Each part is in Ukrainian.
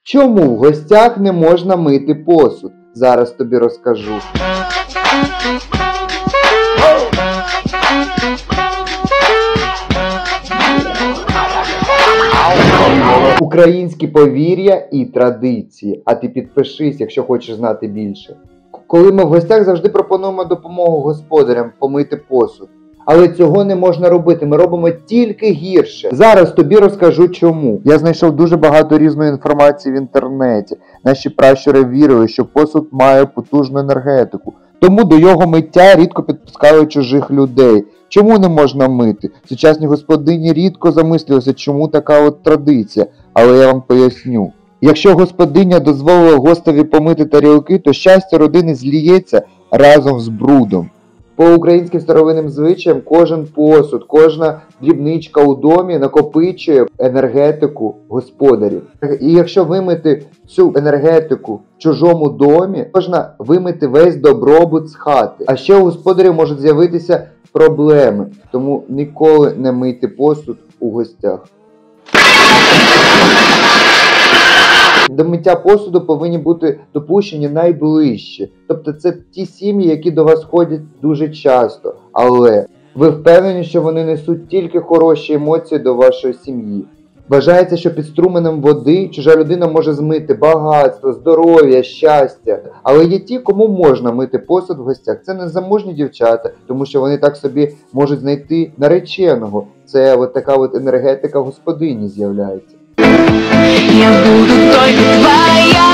Чому в гостях не можна мити посуд? Зараз тобі розкажу. Українські повір'я і традиції. А ти підпишись, якщо хочеш знати більше. Коли ми в гостях, завжди пропонуємо допомогу господарям помити посуд. Але цього не можна робити, ми робимо тільки гірше. Зараз тобі розкажу чому. Я знайшов дуже багато різної інформації в інтернеті. Наші пращури вірили, що посуд має потужну енергетику. Тому до його миття рідко підпускали чужих людей. Чому не можна мити? Сучасні господині рідко замислювалися, чому така от традиція. Але я вам поясню. Якщо господиня дозволила гостеві помити тарілки, то щастя родини зліється разом з брудом. По українським старовинним звичаям кожен посуд, кожна дрібничка у домі накопичує енергетику господарів. І якщо вимити цю енергетику в чужому домі, можна вимити весь добробут з хати. А ще у господарів можуть з'явитися проблеми, тому ніколи не мийте посуд у гостях. До миття посуду повинні бути допущені найближчі. Тобто це ті сім'ї, які до вас ходять дуже часто. Але ви впевнені, що вони несуть тільки хороші емоції до вашої сім'ї. Вважається, що під струменем води чужа людина може змити багатство, здоров'я, щастя. Але є ті, кому можна мити посуд в гостях. Це незаможні дівчата, тому що вони так собі можуть знайти нареченого. Це от така от енергетика господині з'являється. Я буду только твоя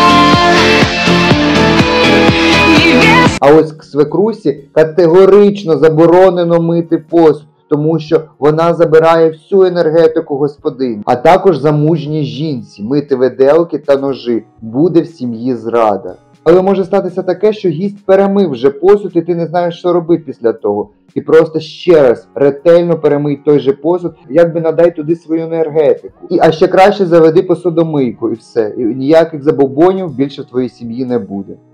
невеста. А ось свекрусі категорично заборонено мити посуд, тому що вона забирає всю енергетику господині. А також замужній жінці мити виделки та ножи. Буде в сім'ї зрада. Але може статися таке, що гість перемив вже посуд і ти не знаєш, що робити після того. І просто ще раз ретельно перемий той же посуд, якби надай туди свою енергетику. А ще краще заведи посудомийку і все. І ніяких забобонів більше в твоїй сім'ї не буде.